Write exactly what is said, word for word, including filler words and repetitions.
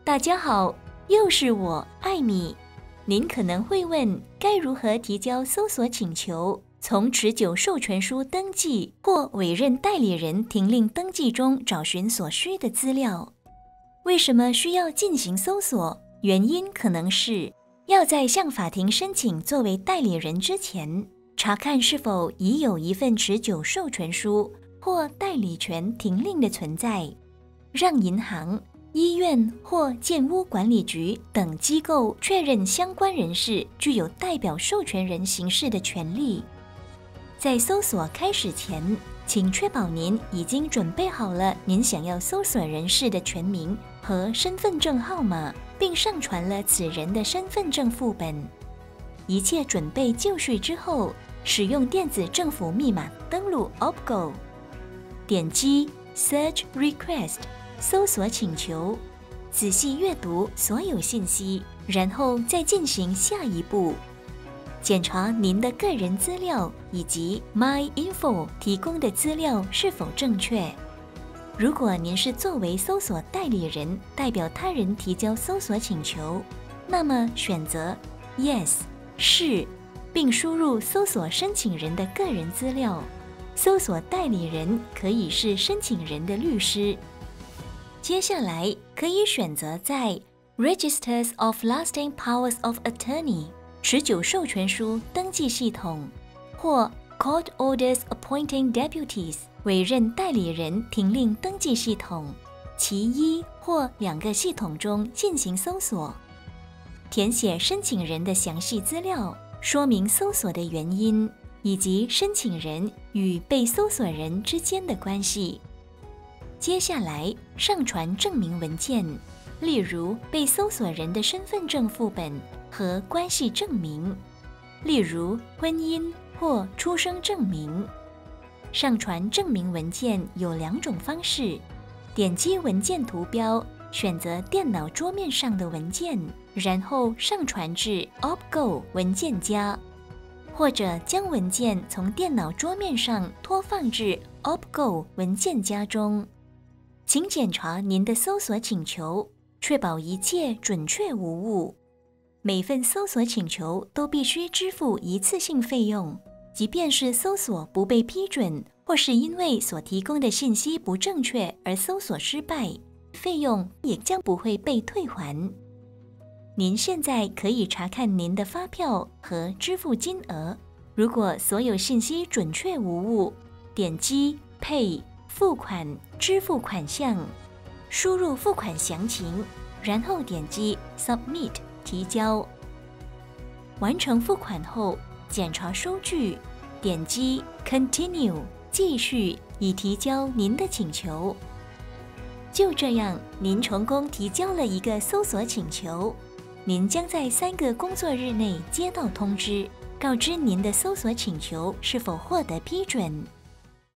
大家好，又是我艾米。您可能会问，该如何提交搜索请求，从持久授权书登记或委任代理人停令登记中找寻所需的资料？为什么需要进行搜索？原因可能是要在向法庭申请作为代理人之前，查看是否已有一份持久授权书或代理权停令的存在，让银行、医院或建屋管理局等机构确认相关人士具有代表授权人行事的权利。在搜索开始前，请确保您已经准备好了您想要搜索人士的全名和身份证号码，并上传了此人的身份证副本。一切准备就绪之后，使用电子政府密码登录 O P G O， 点击 Search Request 搜索请求，仔细阅读所有信息，然后再进行下一步，检查您的个人资料以及 MyInfo 提供的资料是否正确。如果您是作为搜索代理人代表他人提交搜索请求，那么选择 Yes 是，并输入搜索申请人的个人资料。搜索代理人可以是申请人的律师。接下来可以选择在 Registers of Lasting Powers of Attorney 持久授权书登记系统或 Court Orders Appointing Deputies 委任代理人停令登记系统其一或两个系统中进行搜索，填写申请人的详细资料，说明搜索的原因以及申请人与被搜索人之间的关系。接下来上传证明文件，例如被搜索人的身份证副本和关系证明，例如婚姻或出生证明。上传证明文件有两种方式：点击文件图标，选择电脑桌面上的文件，然后上传至 O P G O 文件夹，或者将文件从电脑桌面上拖放至 O P G O 文件夹中。请检查您的搜索请求，确保一切准确无误。每份搜索请求都必须支付一次性费用，即便是搜索不被批准，或是因为所提供的信息不正确而搜索失败，费用也将不会被退还。您现在可以查看您的发票和支付金额。如果所有信息准确无误，点击 Pay 付款支付款项，输入付款详情，然后点击 Submit 提交。完成付款后，检查收据，点击 Continue 继续以提交您的请求。就这样，您成功提交了一个搜索请求。您将在三个工作日内接到通知，告知您的搜索请求是否获得批准。